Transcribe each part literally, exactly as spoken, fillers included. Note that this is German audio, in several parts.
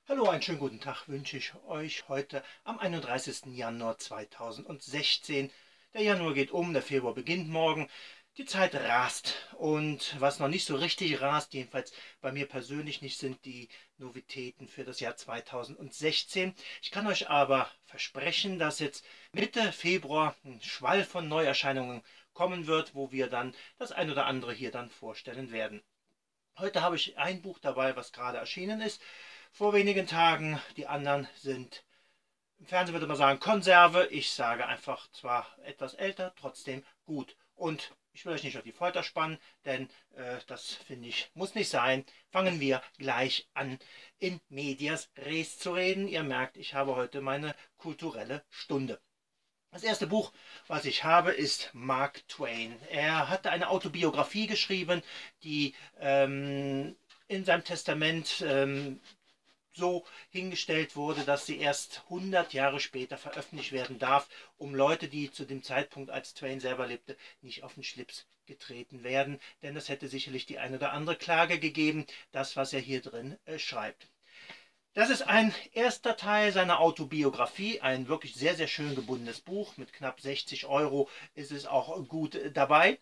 Hallo, einen schönen guten Tag wünsche ich euch heute am einunddreißigsten Januar zweitausendsechzehn. Der Januar geht um, der Februar beginnt morgen. Die Zeit rast und was noch nicht so richtig rast, jedenfalls bei mir persönlich nicht, sind die Novitäten für das Jahr zweitausendsechzehn. Ich kann euch aber versprechen, dass jetzt Mitte Februar ein Schwall von Neuerscheinungen kommen wird, wo wir dann das ein oder andere hier dann vorstellen werden. Heute habe ich ein Buch dabei, was gerade erschienen ist, vor wenigen Tagen. Die anderen sind, im Fernsehen würde man sagen, Konserve. Ich sage einfach, zwar etwas älter, trotzdem gut. Und ich will euch nicht auf die Folter spannen, denn äh, das finde ich, muss nicht sein. Fangen wir gleich an, in medias res zu reden. Ihr merkt, ich habe heute meine kulturelle Stunde. Das erste Buch, was ich habe, ist Mark Twain. Er hatte eine Autobiografie geschrieben, die ähm, in seinem Testament ähm, so hingestellt wurde, dass sie erst hundert Jahre später veröffentlicht werden darf, um Leute, die zu dem Zeitpunkt, als Twain selber lebte, nicht auf den Schlips getreten werden. Denn es hätte sicherlich die eine oder andere Klage gegeben, das, was er hier drin äh, schreibt. Das ist ein erster Teil seiner Autobiografie, ein wirklich sehr, sehr schön gebundenes Buch. Mit knapp sechzig Euro ist es auch gut dabei.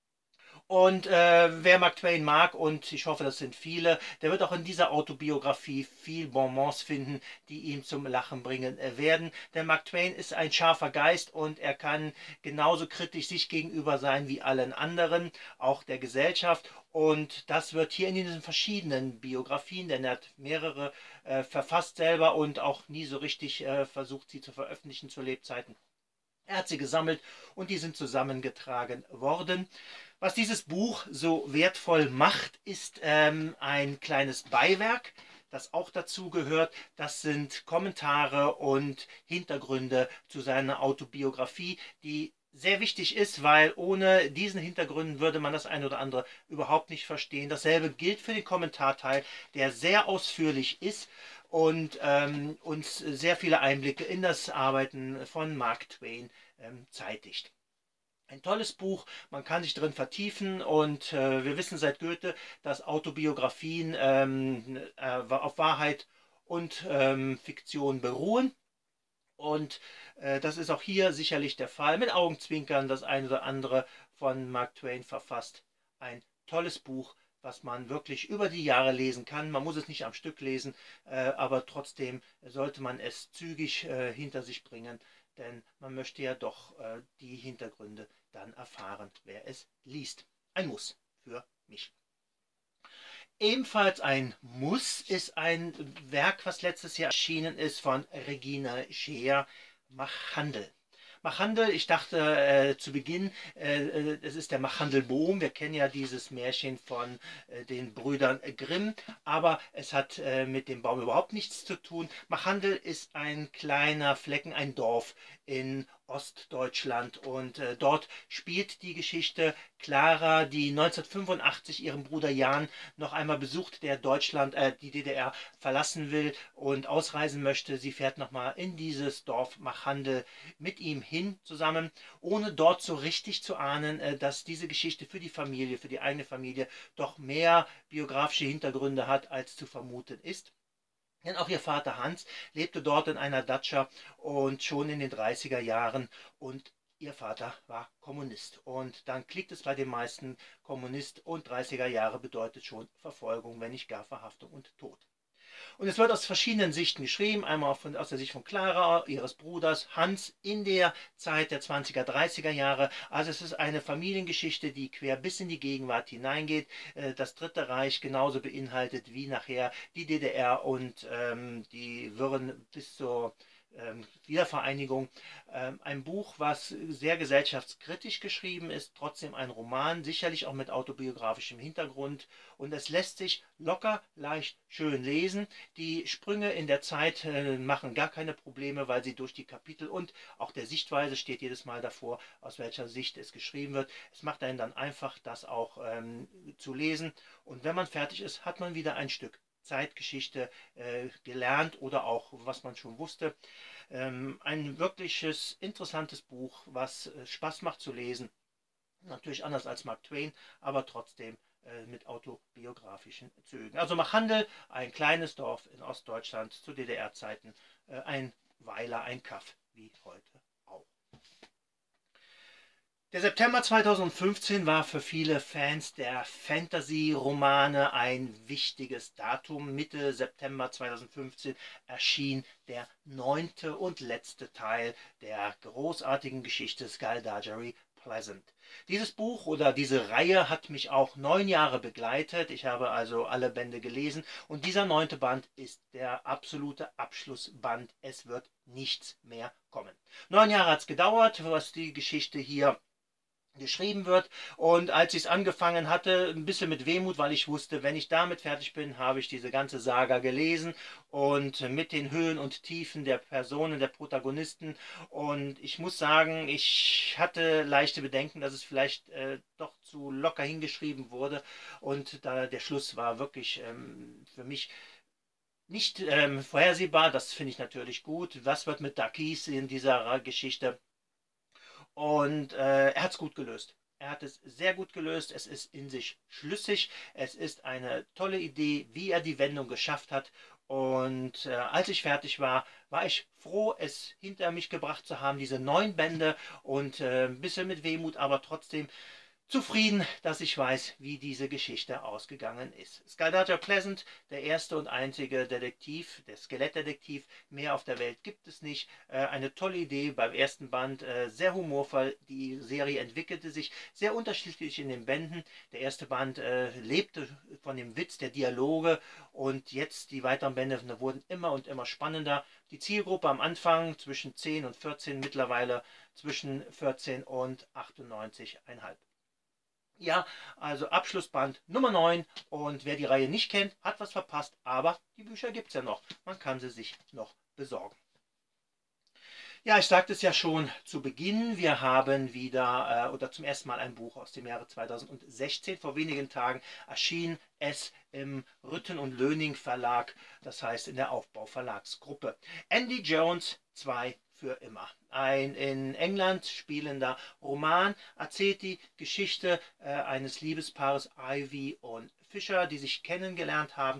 Und äh, wer Mark Twain mag, und ich hoffe, das sind viele, der wird auch in dieser Autobiografie viel Bonbons finden, die ihm zum Lachen bringen äh, werden. Denn Mark Twain ist ein scharfer Geist und er kann genauso kritisch sich gegenüber sein wie allen anderen, auch der Gesellschaft. Und das wird hier in diesen verschiedenen Biografien, denn er hat mehrere äh, verfasst selber und auch nie so richtig äh, versucht, sie zu veröffentlichen zu Lebzeiten. Er hat sie gesammelt und die sind zusammengetragen worden. Was dieses Buch so wertvoll macht, ist ähm, ein kleines Beiwerk, das auch dazu gehört. Das sind Kommentare und Hintergründe zu seiner Autobiografie, die sehr wichtig ist, weil ohne diesen Hintergründen würde man das eine oder andere überhaupt nicht verstehen. Dasselbe gilt für den Kommentarteil, der sehr ausführlich ist und ähm, uns sehr viele Einblicke in das Arbeiten von Mark Twain ähm, zeitigt. Ein tolles Buch, man kann sich drin vertiefen und äh, wir wissen seit Goethe, dass Autobiografien ähm, äh, auf Wahrheit und ähm, Fiktion beruhen. Und äh, das ist auch hier sicherlich der Fall. Mit Augenzwinkern das eine oder andere von Mark Twain verfasst. Ein tolles Buch, was man wirklich über die Jahre lesen kann. Man muss es nicht am Stück lesen, äh, aber trotzdem sollte man es zügig äh, hinter sich bringen, denn man möchte ja doch äh, die Hintergründe dann erfahren, wer es liest. Ein Muss für mich. Ebenfalls ein Muss ist ein Werk, was letztes Jahr erschienen ist, von Regina Scheer, Machandel. Machandel, ich dachte äh, zu Beginn, äh, äh, es ist der Machandelboom. Wir kennen ja dieses Märchen von äh, den Brüdern Grimm, aber es hat äh, mit dem Baum überhaupt nichts zu tun. Machandel ist ein kleiner Flecken, ein Dorf in Ostdeutschland und äh, dort spielt die Geschichte Clara, die neunzehnhundertfünfundachtzig ihren Bruder Jan noch einmal besucht, der Deutschland, äh, die D D R verlassen will und ausreisen möchte. Sie fährt nochmal in dieses Dorf Machandel mit ihm hin zusammen, ohne dort so richtig zu ahnen, äh, dass diese Geschichte für die Familie, für die eigene Familie doch mehr biografische Hintergründe hat, als zu vermuten ist. Denn auch ihr Vater Hans lebte dort in einer Datscha und schon in den dreißiger Jahren und ihr Vater war Kommunist. Und dann klickt es bei den meisten Kommunist und dreißiger Jahre bedeutet schon Verfolgung, wenn nicht gar Verhaftung und Tod. Und es wird aus verschiedenen Sichten geschrieben, einmal von, aus der Sicht von Clara, ihres Bruders Hans in der Zeit der zwanziger, dreißiger Jahre. Also es ist eine Familiengeschichte, die quer bis in die Gegenwart hineingeht, äh, das Dritte Reich genauso beinhaltet wie nachher die D D R und ähm, die Wirren bis zur ähm, Wiedervereinigung. Ähm, ein Buch, was sehr gesellschaftskritisch geschrieben ist, trotzdem ein Roman, sicherlich auch mit autobiografischem Hintergrund. Und es lässt sich locker, leicht, schön lesen. Die Sprünge in der Zeit äh, machen gar keine Probleme, weil sie durch die Kapitel und auch der Sichtweise steht jedes Mal davor, aus welcher Sicht es geschrieben wird. Es macht einen dann einfach, das auch ähm, zu lesen. Und wenn man fertig ist, hat man wieder ein Stück Zeitgeschichte äh, gelernt oder auch, was man schon wusste. Ähm, ein wirkliches interessantes Buch, was äh, Spaß macht zu lesen. Natürlich anders als Mark Twain, aber trotzdem äh, mit autobiografischen Zügen. Also Machandel, ein kleines Dorf in Ostdeutschland zu D D R-Zeiten, äh, ein Weiler, ein Kaff, wie heute auch. Der September zweitausendfünfzehn war für viele Fans der Fantasy-Romane ein wichtiges Datum. Mitte September zweitausendfünfzehn erschien der neunte und letzte Teil der großartigen Geschichte Skaldajari Pleasant. Dieses Buch oder diese Reihe hat mich auch neun Jahre begleitet. Ich habe also alle Bände gelesen und dieser neunte Band ist der absolute Abschlussband. Es wird nichts mehr kommen. Neun Jahre hat es gedauert, was die Geschichte hier geschrieben wird, und als ich es angefangen hatte, ein bisschen mit Wehmut, weil ich wusste, wenn ich damit fertig bin, habe ich diese ganze Saga gelesen und mit den Höhen und Tiefen der Personen, der Protagonisten, und ich muss sagen, ich hatte leichte Bedenken, dass es vielleicht äh, doch zu locker hingeschrieben wurde, und da der Schluss war wirklich ähm, für mich nicht ähm, vorhersehbar. Das finde ich natürlich gut. Was wird mit Dakis in dieser Geschichte? Und äh, er hat es gut gelöst. Er hat es sehr gut gelöst. Es ist in sich schlüssig. Es ist eine tolle Idee, wie er die Wendung geschafft hat. Und äh, als ich fertig war, war ich froh, es hinter mich gebracht zu haben, diese neun Bände, und äh, ein bisschen mit Wehmut, aber trotzdem zufrieden, dass ich weiß, wie diese Geschichte ausgegangen ist. Skaldajari Pleasant, der erste und einzige Detektiv, der Skelettdetektiv, mehr auf der Welt gibt es nicht. Äh, eine tolle Idee beim ersten Band, äh, sehr humorvoll. Die Serie entwickelte sich sehr unterschiedlich in den Bänden. Der erste Band äh, lebte von dem Witz der Dialoge, und jetzt die weiteren Bände wurden immer und immer spannender. Die Zielgruppe am Anfang zwischen zehn und vierzehn, mittlerweile zwischen vierzehn und achtundneunzig Komma fünf. Ja, also Abschlussband Nummer neun, und wer die Reihe nicht kennt, hat was verpasst, aber die Bücher gibt es ja noch. Man kann sie sich noch besorgen. Ja, ich sagte es ja schon zu Beginn, wir haben wieder äh, oder zum ersten Mal ein Buch aus dem Jahre zweitausendsechzehn. Vor wenigen Tagen erschien es im Rütten und Löning Verlag, das heißt in der Aufbau Verlagsgruppe. Andy Jones, zwei für immer. Ein in England spielender Roman erzählt die Geschichte äh, eines Liebespaares Ivy und Fisher, die sich kennengelernt haben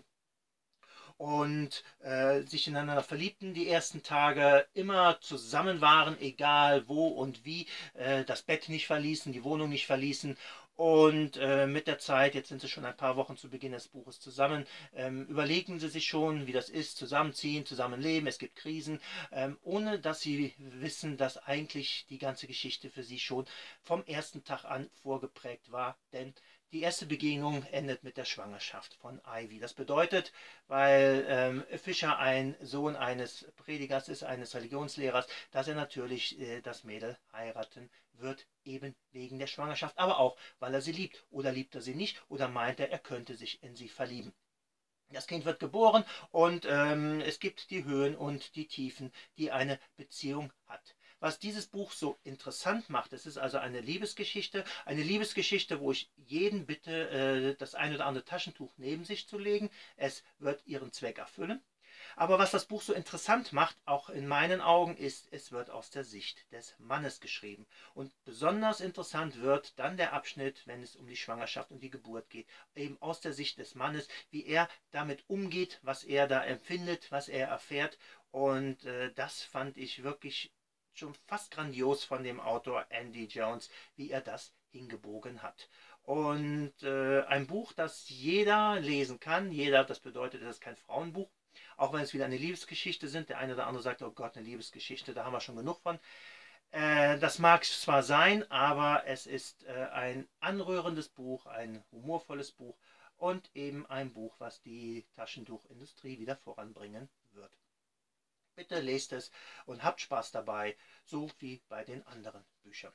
und äh, sich ineinander verliebten, die ersten Tage immer zusammen waren, egal wo und wie, äh, das Bett nicht verließen, die Wohnung nicht verließen. Und äh, mit der Zeit, jetzt sind sie schon ein paar Wochen zu Beginn des Buches zusammen, ähm, überlegen sie sich schon, wie das ist, zusammenziehen, zusammenleben, es gibt Krisen, ähm, ohne dass sie wissen, dass eigentlich die ganze Geschichte für sie schon vom ersten Tag an vorgeprägt war, denn die erste Begegnung endet mit der Schwangerschaft von Ivy. Das bedeutet, weil ähm, Fischer ein Sohn eines Predigers ist, eines Religionslehrers, dass er natürlich äh, das Mädel heiraten wird, eben wegen der Schwangerschaft, aber auch, weil er sie liebt. Oder liebt er sie nicht, oder meint er, er könnte sich in sie verlieben. Das Kind wird geboren, und ähm, es gibt die Höhen und die Tiefen, die eine Beziehung hat. Was dieses Buch so interessant macht, es ist also eine Liebesgeschichte, eine Liebesgeschichte, wo ich jeden bitte, äh, das ein oder andere Taschentuch neben sich zu legen. Es wird ihren Zweck erfüllen. Aber was das Buch so interessant macht, auch in meinen Augen, ist, es wird aus der Sicht des Mannes geschrieben. Und besonders interessant wird dann der Abschnitt, wenn es um die Schwangerschaft und die Geburt geht, eben aus der Sicht des Mannes, wie er damit umgeht, was er da empfindet, was er erfährt. Und äh, das fand ich wirklich schon fast grandios von dem Autor Andy Jones, wie er das hingebogen hat. Und äh, ein Buch, das jeder lesen kann, jeder, das bedeutet, es ist kein Frauenbuch, auch wenn es wieder eine Liebesgeschichte sind. Der eine oder andere sagt, oh Gott, eine Liebesgeschichte, da haben wir schon genug von. Äh, das mag es zwar sein, aber es ist äh, ein anrührendes Buch, ein humorvolles Buch und eben ein Buch, was die Taschentuchindustrie wieder voranbringen wird. Bitte lest es und habt Spaß dabei, so wie bei den anderen Büchern.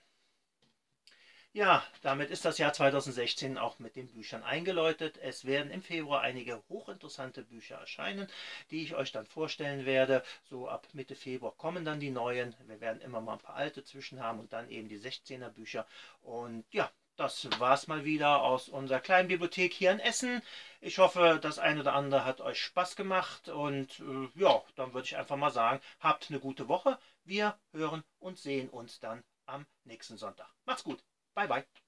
Ja, damit ist das Jahr zweitausendsechzehn auch mit den Büchern eingeläutet. Es werden im Februar einige hochinteressante Bücher erscheinen, die ich euch dann vorstellen werde. So ab Mitte Februar kommen dann die neuen. Wir werden immer mal ein paar alte zwischen haben und dann eben die sechzehner Bücher. Und ja, das war's mal wieder aus unserer kleinen Bibliothek hier in Essen. Ich hoffe, das eine oder andere hat euch Spaß gemacht, und äh, ja, dann würde ich einfach mal sagen, habt eine gute Woche. Wir hören und sehen uns dann am nächsten Sonntag. Macht's gut. Bye bye.